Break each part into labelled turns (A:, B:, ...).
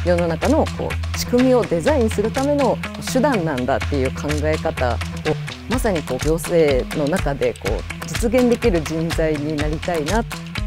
A: 世の中の仕組みをデザインするための手段なんだっていう考え方をまさに行政の中で実現できる人材になりたいな。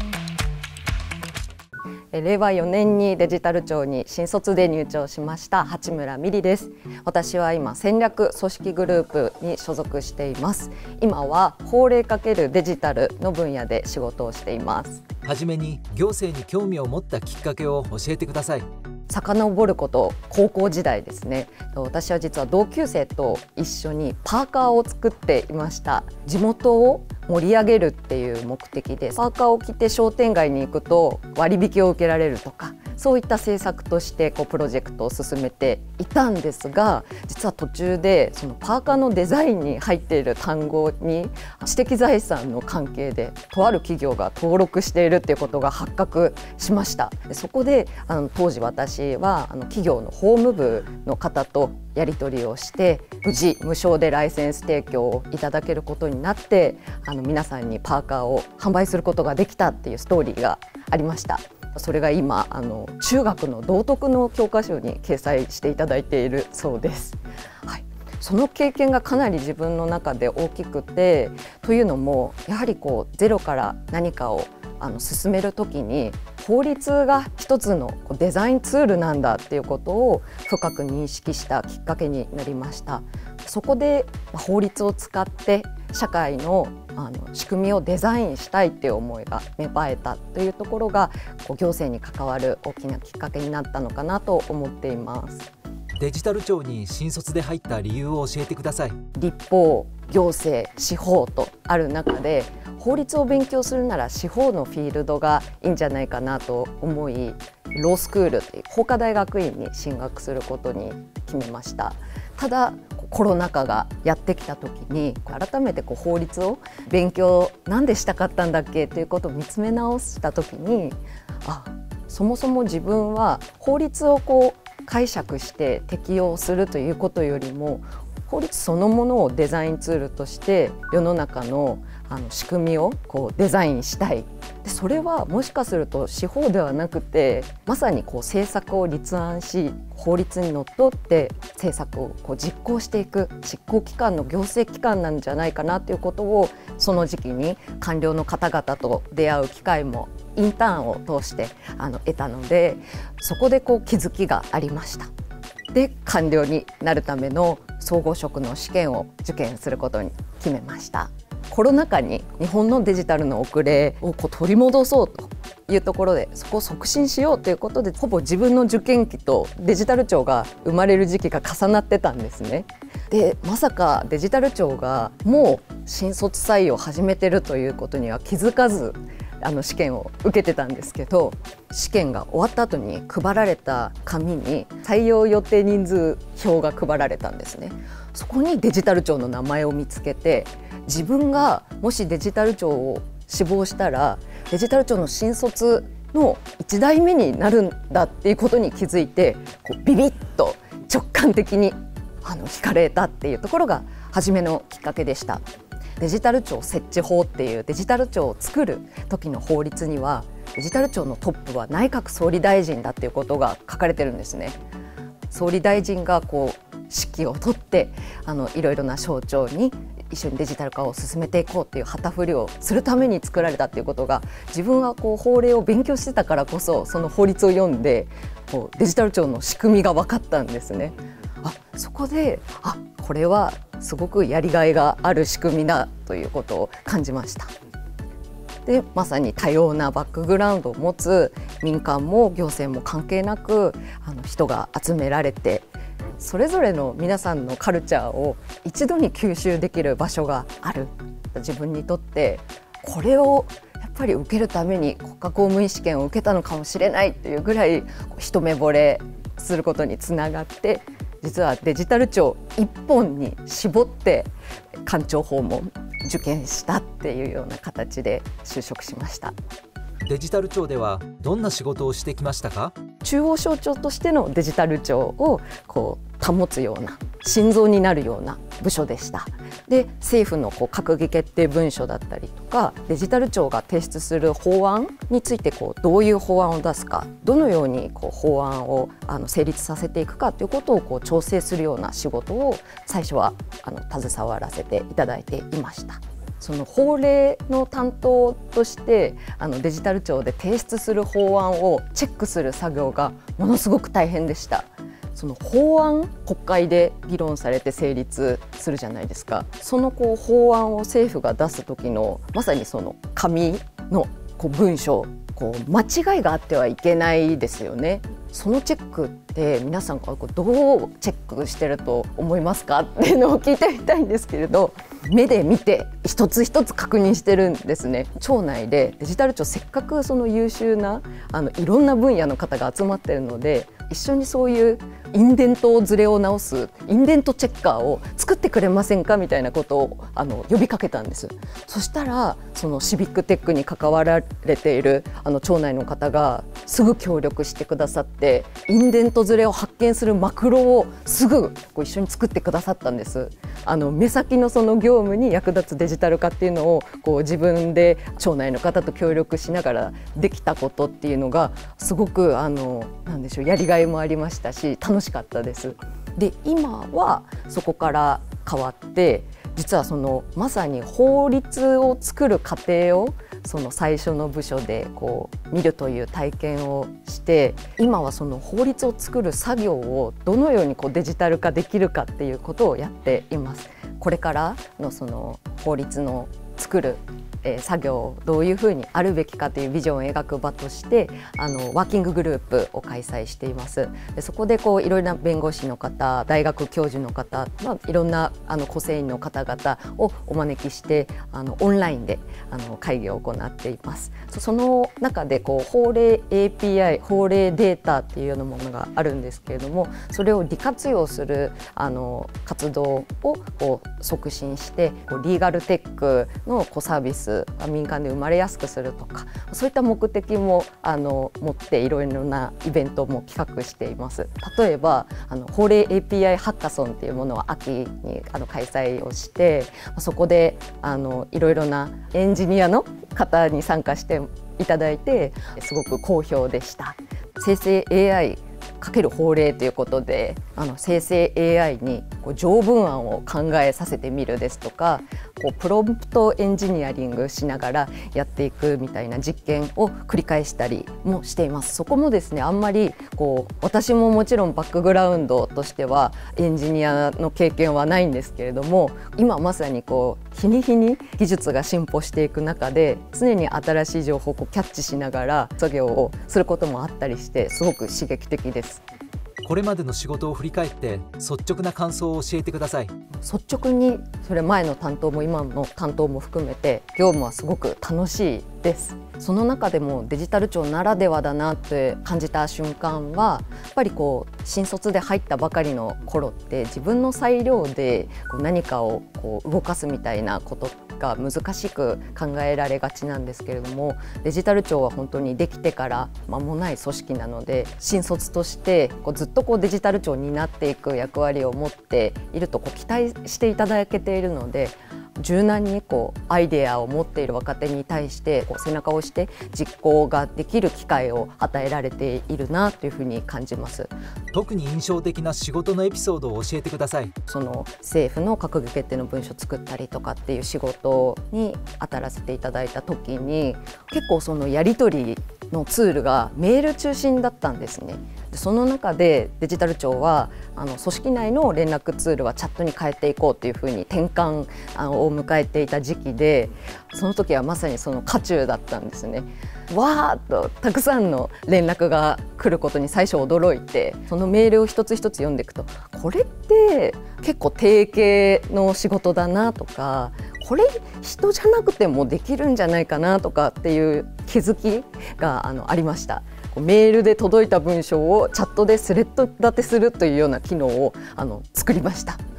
A: 令和4年にデジタル庁に新卒で入庁しました八村美里です。私は今戦略組織グループに所属しています。今は法令×デジタルの分野で仕事をしています。
B: はじめに行政に興味を持ったきっかけを教えてください。
A: 遡ること高校時代ですね。私は実は同級生と一緒にパーカーを作っていました。地元を盛り上げるっていう目的でパーカーを着て商店街に行くと割引を受けられるとか、そういった政策としてプロジェクトを進めていたんですが、実は途中でそのパーカーのデザインに入っている単語に知的財産の関係でとある企業が登録しているっていうことが発覚しました。そこで当時私は企業の法務部の方とやり取りをして無事無償でライセンス提供をいただけることになって、皆さんにパーカーを販売することができたっていうストーリーがありました。それが今中学の道徳の教科書に掲載していただいているそうです。はい、その経験がかなり自分の中で大きくて、というのもやはりゼロから何かを進めるときに法律が一つのデザインツールなんだっていうことを深く認識したきっかけになりました。そこで法律を使って社会の仕組みをデザインしたいっていう思いが芽生えたというところが行政に関わる大きなきっかけになったのかなと思っています。
B: デジタル庁に新卒で入った理由を教えてください。
A: 立法、行政、司法とある中で法律を勉強するなら司法のフィールドがいいんじゃないかなと思い、ロースクールという法科大学院に進学することに決めました。ただコロナ禍がやってきた時に改めて法律を勉強なんでしたかったんだっけということを見つめ直した時に、そもそも自分は法律を解釈して適用するということよりも法律そのものをデザインツールとして世の中の仕組みをデザインしたい。でそれはもしかすると司法ではなくてまさに政策を立案し法律にのっとって政策を実行していく執行機関の行政機関なんじゃないかなということをその時期に官僚の方々と出会う機会もインターンを通して得たので、そこで気づきがありました。で官僚になるための総合職の試験を受験することに決めました。コロナ禍に日本のデジタルの遅れを取り戻そうというところでそこを促進しようということでほぼ自分の受験期とデジタル庁が生まれる時期が重なってたんですね。でまさかデジタル庁がもう新卒採用を始めてるということには気づかず試験を受けてたんですけど、試験が終わった後に配られた紙に採用予定人数表が配られたんですね。そこにデジタル庁の名前を見つけて、自分がもしデジタル庁を志望したらデジタル庁の新卒の1代目になるんだっていうことに気づいてビビッと直感的に惹かれたっていうところが初めのきっかけでした。デジタル庁設置法っていうデジタル庁を作る時の法律にはデジタル庁のトップは内閣総理大臣だっていうことが書かれてるんですね。総理大臣が指揮を取っていろいろな省庁に一緒にデジタル化を進めていこうっていう旗振りをするために作られたっていうことが、自分は法令を勉強してたからこそその法律を読んでデジタル庁の仕組みが分かったんですね。そこでこれはすごくやりがいがある仕組みだということを感じました。でまさに多様なバックグラウンドを持つ民間も行政も関係なく人が集められて、それぞれの皆さんのカルチャーを一度に吸収できる場所がある。自分にとってこれをやっぱり受けるために国家公務員試験を受けたのかもしれないっていうぐらい一目惚れすることにつながって、実はデジタル庁一本に絞って官庁訪問受験したっていうような形で就職しました。
B: デジタル庁ではどんな仕事をしてきましたか？
A: 中央省庁としてのデジタル庁を保つような心臓になるような部署でした。で政府の閣議決定文書だったりとかデジタル庁が提出する法案についてどういう法案を出すか、どのように法案を成立させていくかということを調整するような仕事を最初は携わらせていただいていました。その法令の担当としてデジタル庁で提出する法案をチェックする作業がものすごく大変でした。その法案、国会で議論されて成立するじゃないですか。その法案を政府が出す時のまさにその紙の文章、間違いがあってはいけないですよね。そのチェックって皆さんどうチェックしてると思いますかっていうのを聞いてみたいんですけれど、目で見て一つ一つ確認してるんですね。庁内でデジタル庁せっかくその優秀ないろんな分野の方が集まってるので、一緒にそういうインデントずれを直すインデントチェッカーを作ってくれませんかみたいなことを呼びかけたんです。そしたらそのシビックテックに関わられている庁内の方がすぐ協力してくださって、インデントずれを発見するマクロをすぐ一緒に作ってくださったんです。目先のその業務に役立つデジタル化っていうのを自分で庁内の方と協力しながらできたことっていうのがすごくなんでしょう、やりがいもありましたし楽しかったです。で今はそこから変わって実はまさに法律を作る過程をその最初の部署で見るという体験をして、今はその法律を作る作業をどのようにデジタル化できるかっていうことをやっています。これからのその法律の作る作業をどういうふうにあるべきかというビジョンを描く場としてワーキンググループを開催しています。でそこでいろいろな弁護士の方、大学教授の方、いろんな構成員の方々をお招きしてオンラインで会議を行っています。その中で法令 API、法令データっていうようなものがあるんですけれども、それを利活用する活動を促進してリーガルテックのサービス民間で生まれやすくするとか、そういった目的も持っていろいろなイベントも企画しています。例えば法令 API ハッカソンっていうものを秋に開催をして、そこでいろいろなエンジニアの方に参加していただいてすごく好評でした。生成 AIかける法令ということで生成 AI に条文案を考えさせてみるですとか、プロンプトエンジニアリングしながらやっていくみたいな実験を繰り返したりもしています。そこもですね、あんまり私ももちろんバックグラウンドとしてはエンジニアの経験はないんですけれども、今まさに日に日に技術が進歩していく中で常に新しい情報をキャッチしながら作業をすることもあったりしてすごく刺激的です。
B: これまでの仕事を振り返って率直な感想を教えてください。
A: 率直にそれ前の担当も今の担当も含めて業務はすごく楽しいです。その中でもデジタル庁ならではだなって感じた瞬間はやっぱり新卒で入ったばかりの頃って自分の裁量で何かを動かすみたいなことが難しく考えられがちなんですけれども、デジタル庁は本当にできてから間もない組織なので、新卒としてずっとデジタル庁になっていく役割を持っていると期待していただけているので、柔軟にアイデアを持っている若手に対して背中を押して実行ができる機会を与えられているなというふうに感じます。
B: 特に印象的な仕事のエピソードを教えてください。
A: その政府の閣議決定の文書を作ったりとかっていう仕事に当たらせていただいた時に、結構そのやり取りのツールがメール中心だったんですね。その中でデジタル庁は組織内の連絡ツールはチャットに変えていこうというふうに転換を迎えていた時期で、その時はまさにその渦中だったんですね。わーっとたくさんの連絡が来ることに最初驚いて、そのメールを一つ一つ読んでいくと、これって結構定型の仕事だなとか、これ人じゃなくてもできるんじゃないかなとかっていう気づきがありました。メールで届いた文章をチャットでスレッド立てするというような機能を作りました。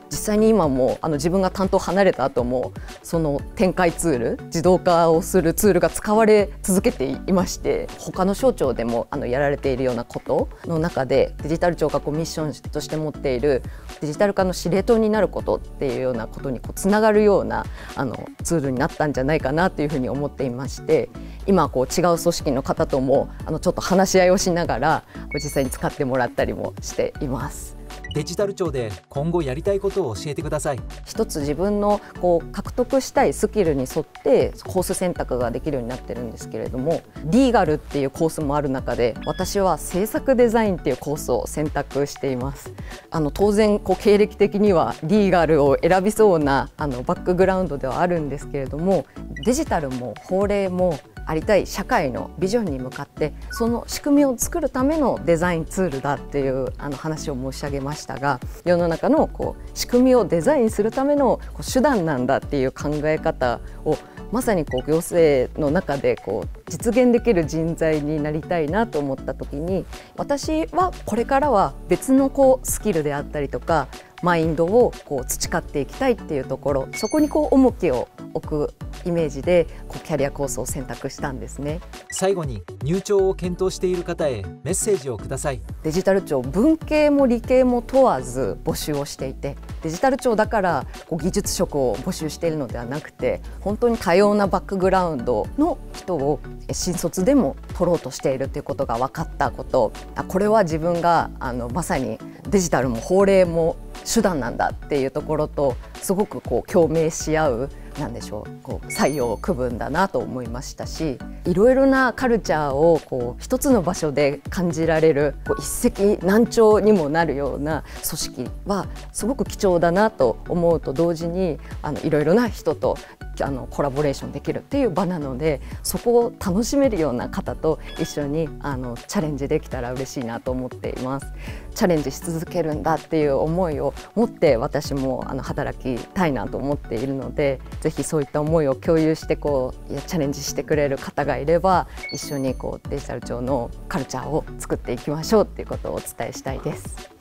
A: 実際に今も自分が担当離れた後もその展開ツール、自動化をするツールが使われ続けていまして、他の省庁でもやられているようなことの中で、デジタル庁がミッションとして持っているデジタル化の司令塔になることっていうようなことにつながるようなツールになったんじゃないかなというふうに思っていまして、今違う組織の方ともちょっと話し合いをしながら実際に使ってもらったりもしています。
B: デジタル庁で今後やりたいことを教えてください。
A: 一つ自分の獲得したいスキルに沿ってコース選択ができるようになってるんですけれども、リーガルっていうコースもある中で、私は制作デザインっていうコースを選択しています。当然経歴的にはリーガルを選びそうなバックグラウンドではあるんですけれども、デジタルも法令もありたい社会のビジョンに向かって、その仕組みを作るためのデザインツールだっていう話を申し上げましたが、世の中の仕組みをデザインするための手段なんだっていう考え方をまさに行政の中で実現できる人材になりたいなと思った時に、私はこれからは別のスキルであったりとかマインドを培っていきたいっていうところ、そこに重きを置くイメージでキャリアコースを選択したんですね。
B: 最後に入庁を検討している方へメッセージをください。
A: デジタル庁、文系も理系も問わず募集をしていて、デジタル庁だから技術職を募集しているのではなくて、本当に多様なバックグラウンドの人を新卒でも取ろうとしているということが分かったこと、これは自分がまさにデジタルも法令も手段なんだっていうところとすごく共鳴し合う、なんでしょう、採用区分だなと思いましたし、いろいろなカルチャーを一つの場所で感じられる一石何鳥にもなるような組織はすごく貴重だなと思うと同時に、いろいろな人とコラボレーションできるっていう場なので、そこを楽しめるような方と一緒にチャレンジできたら嬉しいなと思っています。チャレンジし続けるんだっていう思いを持って私も働きたいなと思っているので、ぜひそういった思いを共有してチャレンジしてくれる方がいれば、一緒にデジタル庁のカルチャーを作っていきましょうっていうことをお伝えしたいです。